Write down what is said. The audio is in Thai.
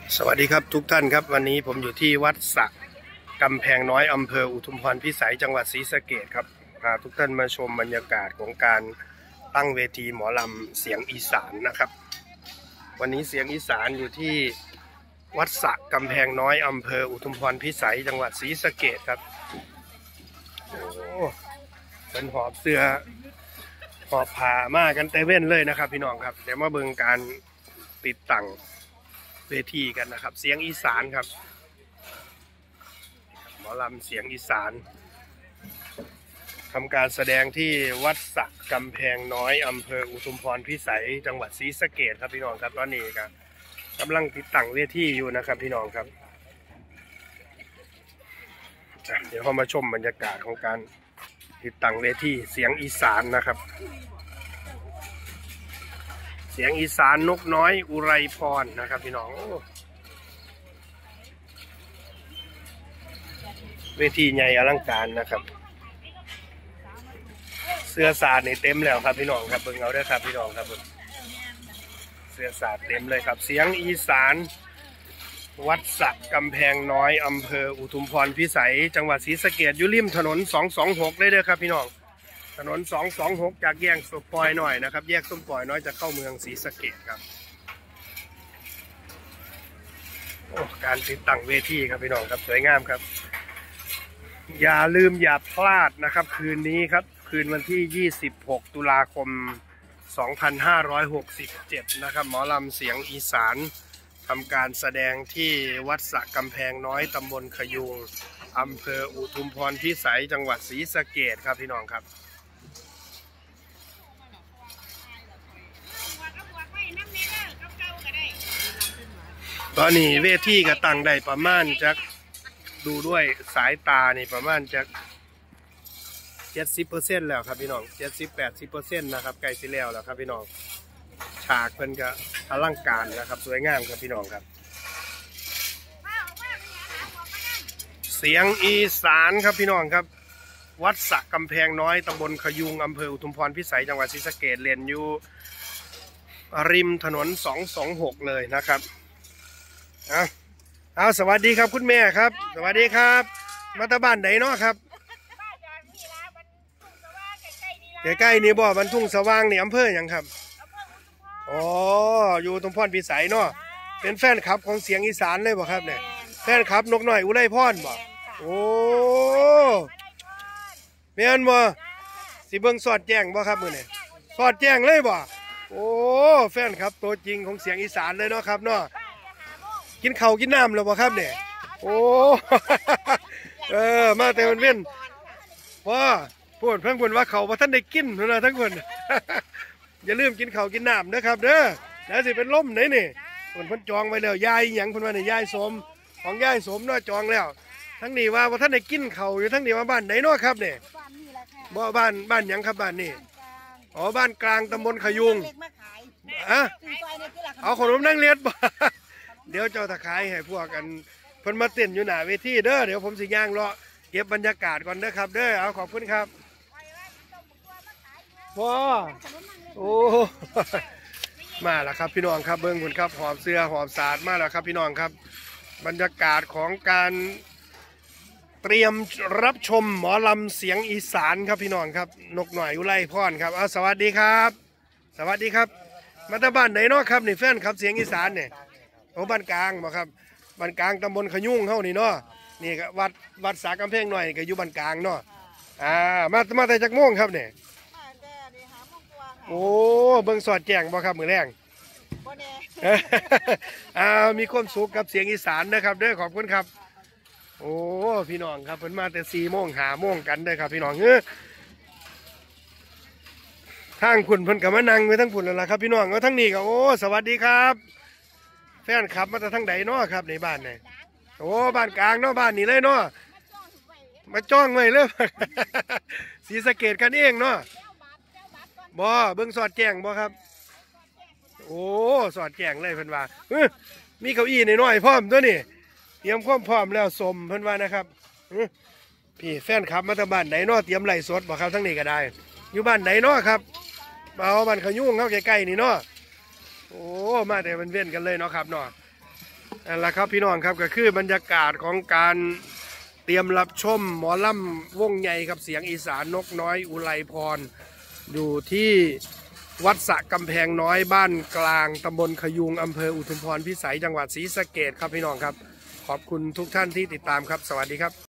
สวัสดีครับทุกท่านครับวันนี้ผมอยู่ที่วัดสระกำแพงน้อยอำเภออุทุมพรพิสัยจังหวัดศรีสะเกษครับพาทุกท่านมาชมบรรยากาศของการตั้งเวทีหมอลำเสียงอีสานนะครับวันนี้เสียงอีสานอยู่ที่วัดสระกำแพงน้อยอำเภออุทุมพรพิสัยจังหวัดศรีสะเกษครับโอ้เป็นหอบเสื้อหอบผ้ามากันเต้เว้นเลยนะครับพี่น้องครับเดี๋ยวมาเบิ่งการติดตั้งเวทีกันนะครับเสียงอีสานครับหมอลำเสียงอีสานทำการแสดงที่วัดสระกำแพงน้อยอำเภออุทุมพรพิสัยจังหวัดศรีสะเกษครับพี่น้องครับตอนนี้ครับกำลังติดตั้งเวทีอยู่นะครับพี่น้องครับเดี๋ยวเรามาชมบรรยากาศของการติดตั้งเวทีเสียงอีสานนะครับเสียงอีสานนกน้อยอุไรพรนะครับพี่น้องเวทีใหญ่อลังการนะครับเสื้อสาดนี่เต็มแล้วครับพี่น้องครับเบิ่งเอาได้ครับพี่น้องครับเสื้อสาดเต็มเลยครับเสียงอีสานวัดสระกำแพงน้อยอำเภออุทุมพรพิสัยจังหวัดศรีสะเกษอยู่ริมถนน226เลยเด้อครับพี่น้องถนน226จากแยกส้มปล่อยหน่อยนะครับแยกส้มปล่อยน้อยจะเข้าเมืองศรีสะเกษครับการติดตั้งเวทีครับพี่น้องครับสวยงามครับอย่าลืมอย่าพลาดนะครับคืนนี้ครับคืนวันที่26ตุลาคม2567นะครับหมอลำเสียงอีสานทำการแสดงที่วัดสระกำแพงน้อยตำบลขยุงอำเภออุทุมพรพิสัยจังหวัดศรีสะเกษครับพี่น้องครับตอนนี้เวทีก็ตั้งได้ประมาณจะดูด้วยสายตานี่ประมาณจะ70%แล้วครับพี่น้อง70-80%นะครับใกล้สิแล้วครับพี่น้องฉากเพิ่นก็อลังการนะครับสวยงามครับพี่น้องครับเสียงอีสานครับพี่น้องครับวัดสระกำแพงน้อยตำบลขยุงอำเภออุทุมพรพิสัยจังหวัดศรีสะเกษเรียนอยู่ริมถนน226เลยนะครับเอาสวัสดีครับคุณแม่ครับสวัสดีครับมาตาบ้านไหนเนาะครับใกล้ๆนี่บ่บรรทุ่งสว่างนี่อำเภออย่างครับอ๋ออยู่ตรงพรพิสัยเนาะเป็นแฟนคลับของเสียงอีสานเลยบ่ครับเนี่ยแฟนคลับนกหน่อยอุไรพรบ่โอ้แม่นบ่สิเบิ่งสอดแจ้งบ่ครับมื้อนี้สอดแจ้งเลยบ่โอ้แฟนคลับตัวจริงของเสียงอีสานเลยเนาะครับเนาะกินข้าวกินน้ำแล้วบ่ครับเนี่ยโอ้มาแต่มันเว้นพ่อพูดเพิ่งพูดว่าเขาว่าท่านได้กินนะทั้งคนอย่าลืมกินข้าวกินน้ำนะครับเด้อแล้วสิเป็นล่มไหนนี่คนเพิ่นจองไว้แล้วยายหยังเพิ่นว่าเนี่ยยายสมของยายสมเนาะจองแล้วทั้งนี้ว่าท่านได้กินข้าวอยู่ทั้งนี้ว่าบ้านไหนเนาะครับเนี่ยบ่บ้านหยังครับบ้านนี่อ๋อบ้านกลางตำบลขยุงเอาขนมนั่งเลียดบ่เดี๋ยวเจ้าตะไคร้ให้พวกกันเพิ่นมาเต้นอยู่หน้าเวทีเด้อเดี๋ยวผมสิย่างเลาะเก็บบรรยากาศก่อนเด้อครับเด้อเอาขอบคุณครับว้าโอ้มาแล้วครับพี่น้องครับเบิ้งคุณครับหอบเสื้อหอบสาดมาแล้วครับพี่น้องครับบรรยากาศของการเตรียมรับชมหมอลำเสียงอีสานครับพี่น้องครับนกหน่อยอุไรพรครับสวัสดีครับสวัสดีครับมาจากบ้านไหนเนาะครับนี่แฟนครับเสียงอีสานเนี่ยโอ้บ้านกลางบ่ครับบ้านกลางตำบลขยุงเฮานี่เนาะนี่ก็วัดสระกำแพงหน่อยก็อยู่บ้านกลางเนาะมาแต่จากม่วงครับเนี่ยโอ้เบิ่งสอดแจ้งบ่ครับมือแรงมีความสุขกับเสียงอีสานนะครับเด้อขอบคุณครับโอ้พี่น้องครับเพิ่นมาแต่4 โมง5 โมงกันเด้อครับพี่น้องทางคุณเพิ่นก็มานั่งไว้ทั้งคุณแล้วล่ะครับพี่น้องเอาทั้งนี้ก็โอ้สวัสดีครับแฟนขับมาจากทางใดเนาะครับในบ้านเนี่ยโอ้บ้านกลางเนาะบ้านนี้เลยเนาะมาจ้องไว้เลยศรีสะเกษกันเองเนาะบ่เบิ่งสอดแจ้งบ่ครับโอ้สอดแจ้งเลยเพิ่นว่ามีเก้าอี้น้อยๆพร้อมตัวนี้เตรียมความพร้อมแล้วสมเพิ่นว่านะครับพี่แฟนขับมาจากบ้านไหนเนาะเตรียมไล่สดบ่ครับทั้งนี้ก็ได้อยู่บ้านไหนเนาะครับเอาบ้านขยุ่งเขาใกล้ๆนี่เนาะโอ้มาแต่เป็นเว้นกันเลยเนาะครับเนาะนั่นแหละครับพี่น้องครับก็คือบรรยากาศของการเตรียมรับชมหมอลำวงใหญ่ครับเสียงอีสานนกน้อยอุไรพรอยู่ที่วัดสะกำแพงน้อยบ้านกลางตำบลขยุงอำเภออุทุมพรพิสัยจังหวัดศรีสะเกษครับพี่น้องครับขอบคุณทุกท่านที่ติดตามครับสวัสดีครับ